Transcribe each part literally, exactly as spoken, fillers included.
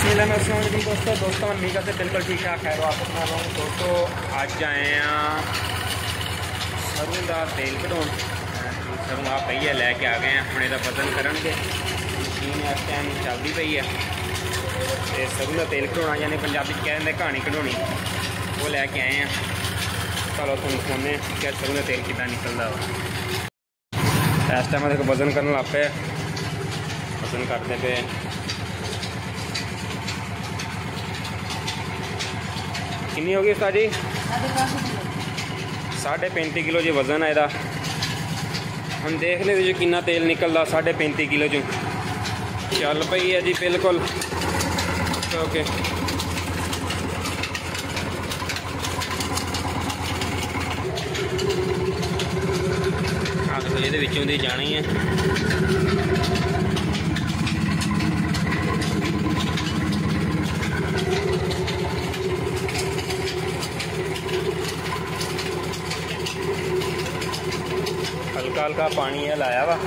बिस्मिल्लाहिर्रहमानिर्रहीम दोस्तों दोस्तों मीका से बिल्कुल ठीक ठाक है। वापस आ रहा हूँ दोस्तों। अज आए हैं सरों का तेल कढ़ाउण। सरों आ पई है लैके आ गए हैं हम इसका वजन करेंगे। मशीन इस टाइम चलती पई है तो सरों का तेल कढ़ाउणा यानी पंजाबी कहते हैं कहानी कढ़ाउणी वो लैके आए हैं। चलो तुम दिखाने क्या सरों का तेल कितना निकलता वा। इस टाइम देखो वजन करने लग पे वजन करते पे कितनी होगी उसका जी? साढ़े पैंती किलो जी वजन है इहदा। हम देख ले जो कितना तेल निकलता साढ़े पैंती किलो जो चल पई है जी बिल्कुल ओके। हाँ तो ये विचों दी जानी है। हल्का हल्का पानी है लाया वा।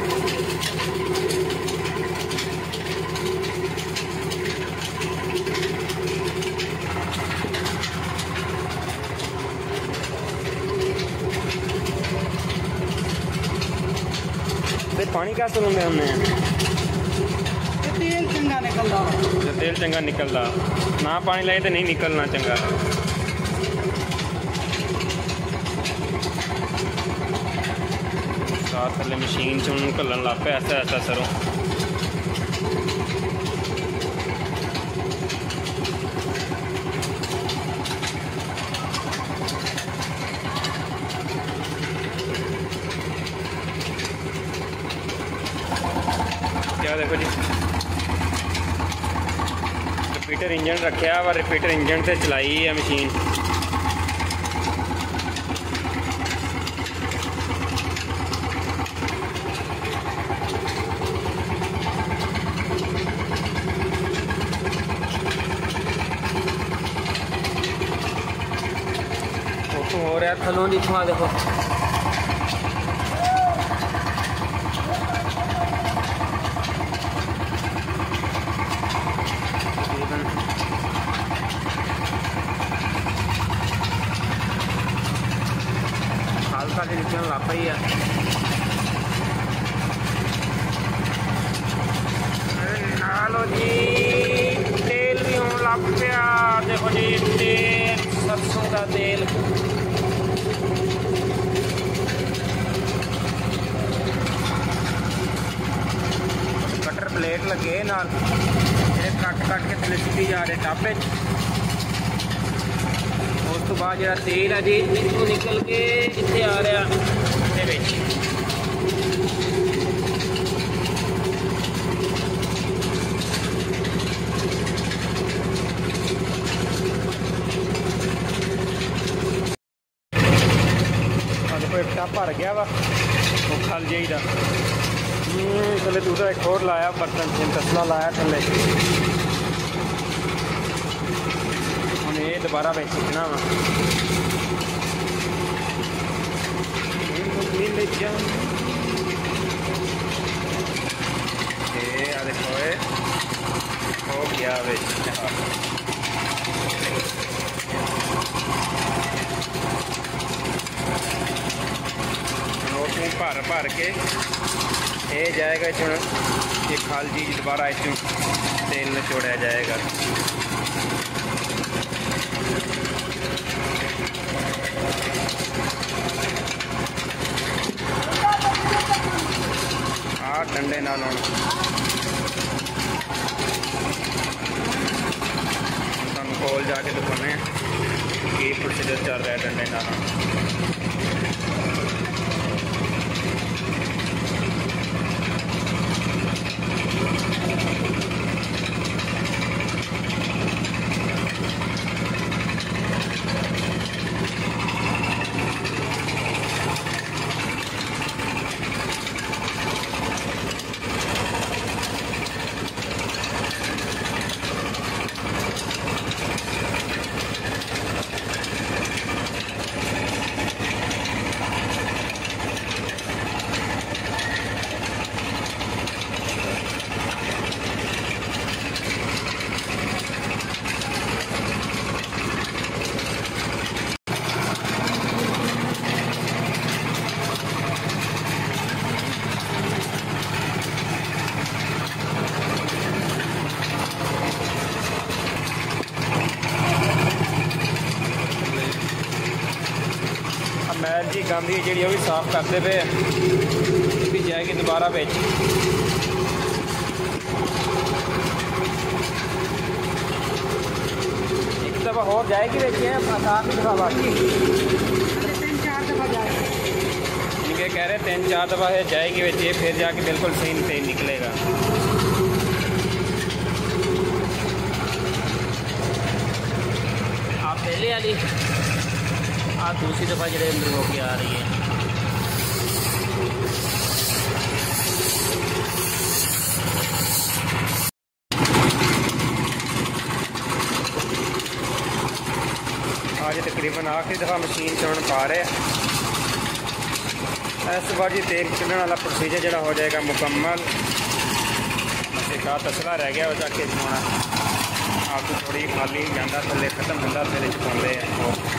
पानी क्या सुनते हमने तेल चंगा निकलता तेल चंगा निकलता ना पानी लाए तो नहीं निकलना चंगा। साथ थले मशीन से उन्होंने घलन लग पे ऐसा ऐसा सरों। क्या देखो जी रिपीटर इंजन रखा वा। रिपीटर इंजन से चलाई है मशीन। हो रहा थलों की थोड़ा देखो हल्का से निकलने लग पई है। नालो जी तेल भी होने लग पिया। देखो जी तेल सरसों का तेल कटर प्लेट लगे नाल कट कट के थले सुट्टी जा रहे टापे। उस तो बाद जो तेल है जी इतों निकल के इतने आ रहा इट्टा भर गया वा वो खल जाइदा। थले दूसरा एक और लाया बर्तन से तसला लाया थले हम ये दोबारा बेच सीखना वा। देखो हो गया भर भर के ये जाएगा इस ये खाल चीज दोबारा इस तेल निचोड़ा जाएगा। आ डंडे नाल तुम कोल जाके दिखाने की प्रोसीजर चल रहा है डंडे नाल। गंद जी भी साफ करते पे भी जाएगी दोबारा बिच। एक दफ़ा हो जाएगी बिच साफ ही दफा बाकी तीन चार दफ़ा जाएगी। इनके कह रहे तीन चार दफ़ा है जाएगी बिच ये, फिर जाके बिल्कुल सही सही निकलेगा। आप पहले वाली आप दूसरी दफ़ा जो अंदर होके आ रही है। आज तकरीबन आखिरी दफ़ा मशीन चुन पा रहे हैं। इस बार जी तेल चुनने वाला प्रोसीजर जोड़ा हो जाएगा मुकम्मल। एक तसला रह गया वह जाके चुना आपको थोड़ी खाली जाता थले खत्म होता फिर पाते हैं।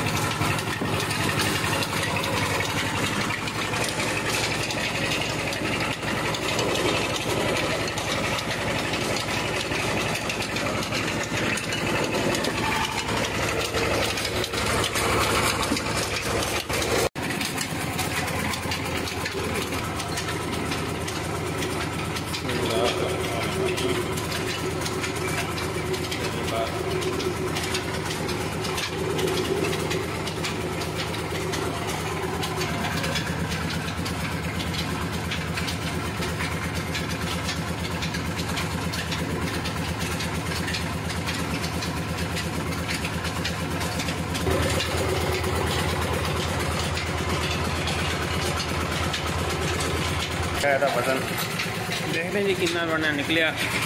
ਇਹਦਾ बटन देखते जी कितना बनना निकलिया।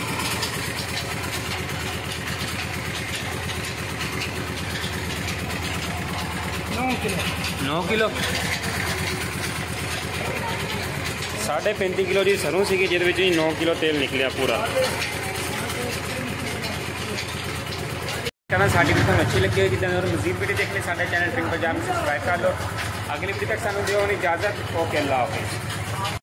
नौ किलो नौ किलो साढ़े पैंती किलो की सरों सी जिद नौ किलो तेल निकलिया पूरा। कहना साड़ी वीडियो अच्छी लगी होगी तो और मजीद वीडियो देखने साढ़े चैनल पिंक पंजाब में सब्सक्राइब कर लो। अगली वीडियो तक सानू दियो इजाजत। ओके अल्लाह हाफिज़।